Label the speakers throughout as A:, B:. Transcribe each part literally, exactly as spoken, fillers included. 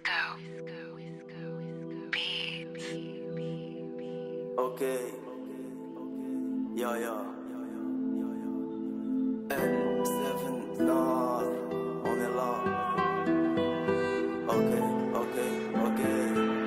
A: Okay. Yeah, yeah. M seven نار. On est là. Okay, okay, okay.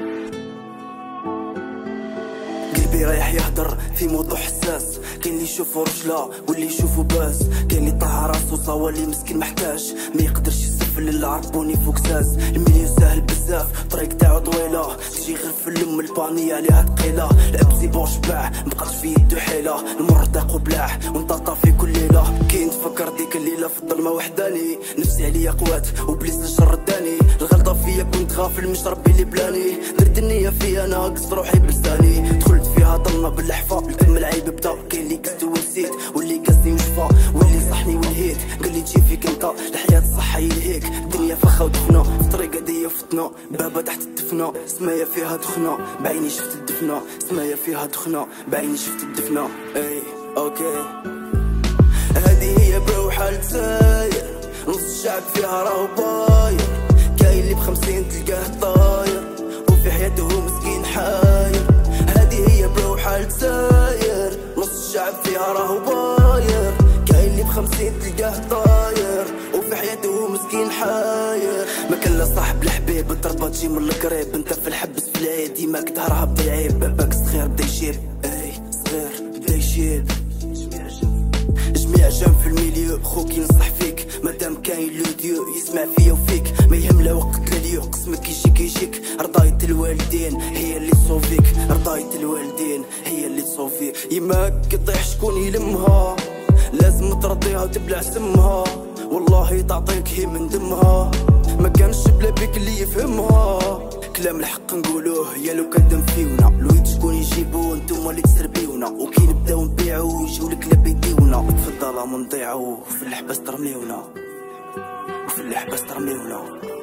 A: قلبي رايح يهدر في موضوع حساس، كاين اللي يشوفو رجله واللي يشوفو باس، كاين اللي طاح راسو صاوى اللي مسكين محتاج ما يقدرش يسفل اللي عربوني فوق ساس. المليون ساهل بزاف طريق تاعو طويله، تجي غير في اللم البانية عليها ثقيله. الابزي بون شباع مبقاتش في يدو حيله، المر داق وبلاح ونطاطا في كل ليله. كي نتفكر ديك الليله في الظلمه وحداني، نفسي عليا قوات وبليس الشر داني. الغلطه فيا كنت غافل مش ربي اللي بلاني، درت النيه فيا انا قصت روحي بلساني. دخلت فيها ضلنا بالحفا الكم العيب بدا، كاين اللي قست ونسيت واللي قاسني وشفا واللي صحني ولهيت. قال لي تجي فيك انت الحياه الصحه يلهيك، الدنيا فخا ودفنه في طريق هديه وفتنه، بابا تحت الدفنه سمايا فيها دخنه، بعيني شفت الدفنه سمايا فيها دخنه، بعيني شفت الدفنه. اي اوكي هذه هي برو حال ساير، نص الشعب فيها راهو باير، كاين اللي بخمسين تلقاه طاير وفي حياته مسكين حاير. هذه هي برو حال ساير، نص الشعب فيها راهو باير، كاين اللي بخمسين تلقاه طاير وفي حياته مسكين حاير. ما كان لا صاحب الحبيب الضربة تجي من القريب، انت في الحبس في العيد ديما كدهرها بدا يعيب. باباك صغير بدا يشيب، اي صغير بدا يشيب. جميع جنب في الميليو خوك ينصح فيك، مادام كاين لو ديو يسمع فيا وفيك. ما يهم لا وقت لا ليو قسمك يجيك يجيك، رضاية الوالدين هي اللي تصوفيك، رضاية الوالدين هي اللي تصوفيك. يماك يطيح شكون يلمها، لازم ترضيها وتبلع سمها، والله تعطيك هي من دمها. ما كانش بلا بيك اللي يفهمها، كلام الحق نقولوه يا لو كان دم فيونا. الويد شكون يجيبو نتوما اللي تسربيونا، وكي نبداو نبيعو يجيولك لا بيديونا. في الظلام نضيعو وفي الحباس ترميونا، وفي الحباس ترميونا.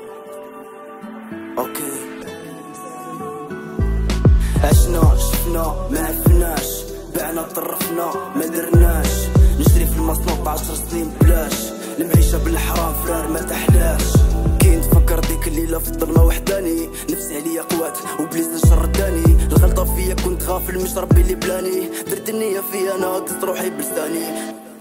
A: اوكي عشنا شفنا ما عرفناش، بعنا طرفنا ما درناش، نجري في المصنوط عشر سنين بلاش، المعيشة بالحرام فرار ما تحلاش. كي نتفكر ديك الليلة في الظلمة وحداني، نفسي عليا قوات وبليس الشر داني. الغلطة فيا كنت غافل مش ربي اللي بلاني، درت النية فيا انا قصت روحي بلساني.